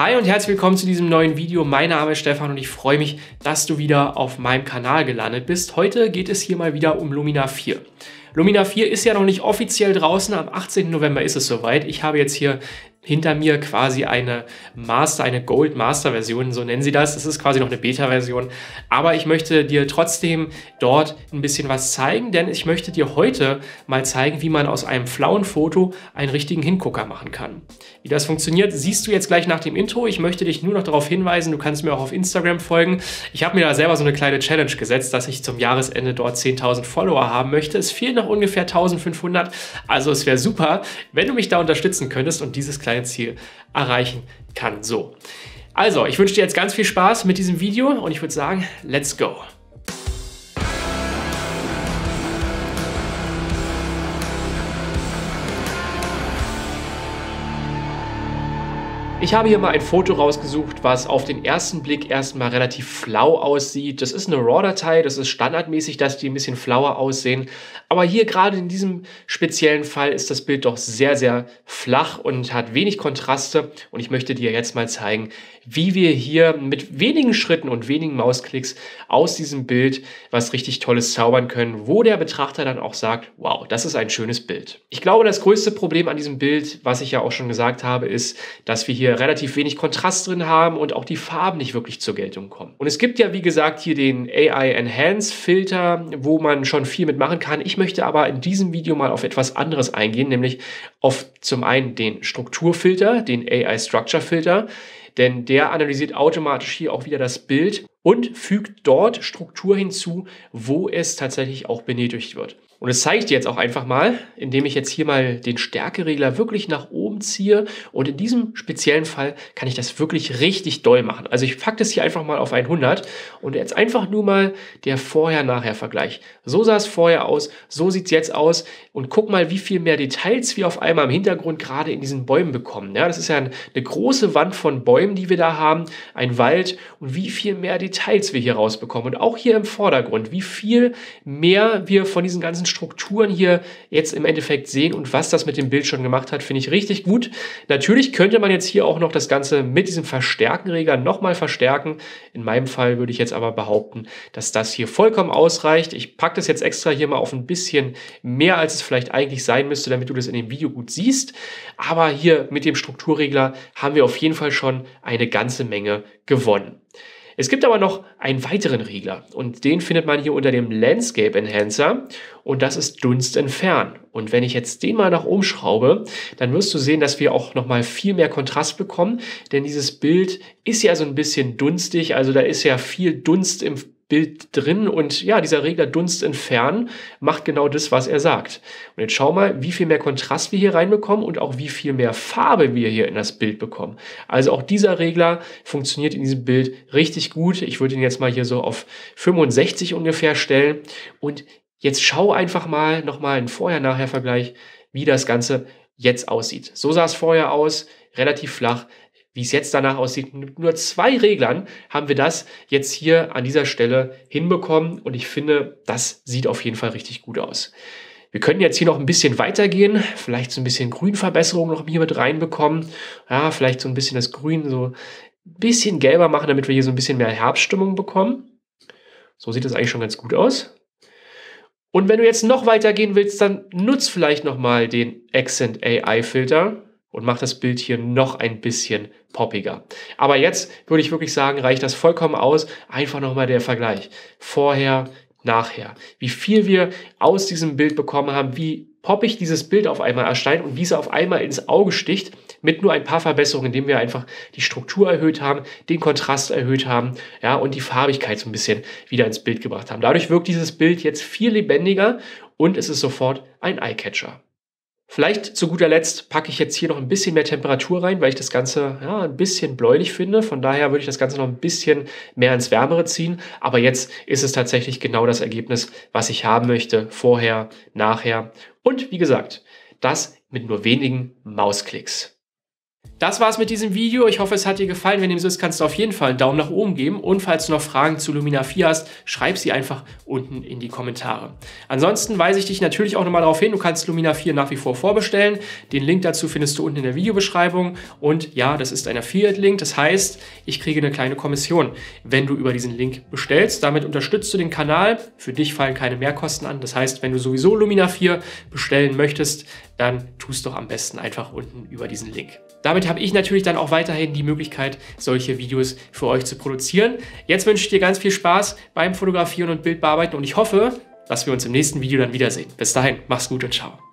Hi und herzlich willkommen zu diesem neuen Video. Mein Name ist Stefan und ich freue mich, dass du wieder auf meinem Kanal gelandet bist. Heute geht es hier mal wieder um Lumina 4. Lumina 4 ist ja noch nicht offiziell draußen, am 18. November ist es soweit. Ich habe jetzt hier hinter mir quasi eine Gold Master Version, so nennen sie das. Das ist quasi noch eine Beta Version. Aber ich möchte dir trotzdem dort ein bisschen was zeigen, denn ich möchte dir heute mal zeigen, wie man aus einem flauen Foto einen richtigen Hingucker machen kann. Wie das funktioniert, siehst du jetzt gleich nach dem Intro. Ich möchte dich nur noch darauf hinweisen, du kannst mir auch auf Instagram folgen. Ich habe mir da selber so eine kleine Challenge gesetzt, dass ich zum Jahresende dort 10.000 Follower haben möchte. Es fehlen noch ungefähr 1.500, also es wäre super, wenn du mich da unterstützen könntest und dieses kleine Ziel erreichen kann. So, also ich wünsche dir jetzt ganz viel Spaß mit diesem Video und ich würde sagen, let's go! Ich habe hier mal ein Foto rausgesucht, was auf den ersten Blick erstmal relativ flau aussieht. Das ist eine RAW-Datei, das ist standardmäßig, dass die ein bisschen flauer aussehen. Aber hier gerade in diesem speziellen Fall ist das Bild doch sehr, sehr flach und hat wenig Kontraste. Und ich möchte dir jetzt mal zeigen, wie wir hier mit wenigen Schritten und wenigen Mausklicks aus diesem Bild was richtig Tolles zaubern können, wo der Betrachter dann auch sagt, wow, das ist ein schönes Bild. Ich glaube, das größte Problem an diesem Bild, was ich ja auch schon gesagt habe, ist, dass wir hier relativ wenig Kontrast drin haben und auch die Farben nicht wirklich zur Geltung kommen. Und es gibt ja, wie gesagt, hier den AI Enhance Filter, wo man schon viel mitmachen kann. Ich möchte aber in diesem Video mal auf etwas anderes eingehen, nämlich auf zum einen den Strukturfilter, den AI Structure Filter, denn der analysiert automatisch hier auch wieder das Bild und fügt dort Struktur hinzu, wo es tatsächlich auch benötigt wird. Und das zeige ich dir jetzt auch einfach mal, indem ich jetzt hier mal den Stärkeregler wirklich nach oben ziehe. Und in diesem speziellen Fall kann ich das wirklich richtig doll machen. Also ich packe das hier einfach mal auf 100 und jetzt einfach nur mal der Vorher-Nachher-Vergleich. So sah es vorher aus, so sieht es jetzt aus. Und guck mal, wie viel mehr Details wir auf einmal im Hintergrund gerade in diesen Bäumen bekommen. Ja, das ist ja eine große Wand von Bäumen, die wir da haben, ein Wald und wie viel mehr Details wir hier rausbekommen. Und auch hier im Vordergrund, wie viel mehr wir von diesen ganzen Strukturen hier jetzt im Endeffekt sehen und was das mit dem Bild schon gemacht hat, finde ich richtig gut. Natürlich könnte man jetzt hier auch noch das Ganze mit diesem Verstärkenregler nochmal verstärken. In meinem Fall würde ich jetzt aber behaupten, dass das hier vollkommen ausreicht. Ich packe das jetzt extra hier mal auf ein bisschen mehr, als es vielleicht eigentlich sein müsste, damit du das in dem Video gut siehst. Aber hier mit dem Strukturregler haben wir auf jeden Fall schon eine ganze Menge gewonnen. Es gibt aber noch einen weiteren Regler und den findet man hier unter dem Landscape Enhancer und das ist Dunst entfernen. Und wenn ich jetzt den mal nach oben schraube, dann wirst du sehen, dass wir auch nochmal viel mehr Kontrast bekommen, denn dieses Bild ist ja so ein bisschen dunstig, also da ist ja viel Dunst im Bild drin und ja, dieser Regler Dunst entfernen macht genau das, was er sagt. Und jetzt schau mal, wie viel mehr Kontrast wir hier reinbekommen und auch wie viel mehr Farbe wir hier in das Bild bekommen. Also auch dieser Regler funktioniert in diesem Bild richtig gut. Ich würde ihn jetzt mal hier so auf 65 ungefähr stellen und jetzt schau einfach mal nochmal einen Vorher-Nachher-Vergleich, wie das Ganze jetzt aussieht. So sah es vorher aus, relativ flach. Wie es jetzt danach aussieht, mit nur 2 Reglern haben wir das jetzt hier an dieser Stelle hinbekommen und ich finde, das sieht auf jeden Fall richtig gut aus. Wir können jetzt hier noch ein bisschen weitergehen, vielleicht so ein bisschen Grünverbesserung noch hier mit reinbekommen, ja, vielleicht so ein bisschen das Grün so ein bisschen gelber machen, damit wir hier so ein bisschen mehr Herbststimmung bekommen. So sieht das eigentlich schon ganz gut aus. Und wenn du jetzt noch weitergehen willst, dann nutz vielleicht nochmal den Accent AI Filter und macht das Bild hier noch ein bisschen poppiger. Aber jetzt würde ich wirklich sagen, reicht das vollkommen aus. Einfach nochmal der Vergleich. Vorher, nachher. Wie viel wir aus diesem Bild bekommen haben, wie poppig dieses Bild auf einmal erscheint und wie es auf einmal ins Auge sticht, mit nur ein paar Verbesserungen, indem wir einfach die Struktur erhöht haben, den Kontrast erhöht haben, ja, und die Farbigkeit so ein bisschen wieder ins Bild gebracht haben. Dadurch wirkt dieses Bild jetzt viel lebendiger und es ist sofort ein Eyecatcher. Vielleicht zu guter Letzt packe ich jetzt hier noch ein bisschen mehr Temperatur rein, weil ich das Ganze ja, ein bisschen bläulich finde. Von daher würde ich das Ganze noch ein bisschen mehr ins Wärmere ziehen. Aber jetzt ist es tatsächlich genau das Ergebnis, was ich haben möchte. Vorher, nachher und wie gesagt, das mit nur wenigen Mausklicks. Das war's mit diesem Video. Ich hoffe, es hat dir gefallen. Wenn dem so ist, kannst du auf jeden Fall einen Daumen nach oben geben. Und falls du noch Fragen zu Lumina 4 hast, schreib sie einfach unten in die Kommentare. Ansonsten weise ich dich natürlich auch nochmal darauf hin, du kannst Lumina 4 nach wie vor vorbestellen. Den Link dazu findest du unten in der Videobeschreibung. Und ja, das ist ein Affiliate-Link. Das heißt, ich kriege eine kleine Kommission, wenn du über diesen Link bestellst. Damit unterstützt du den Kanal. Für dich fallen keine Mehrkosten an. Das heißt, wenn du sowieso Lumina 4 bestellen möchtest, dann tust doch am besten einfach unten über diesen Link. Damit habe ich natürlich dann auch weiterhin die Möglichkeit, solche Videos für euch zu produzieren. Jetzt wünsche ich dir ganz viel Spaß beim Fotografieren und Bildbearbeiten und ich hoffe, dass wir uns im nächsten Video dann wiedersehen. Bis dahin, mach's gut und ciao.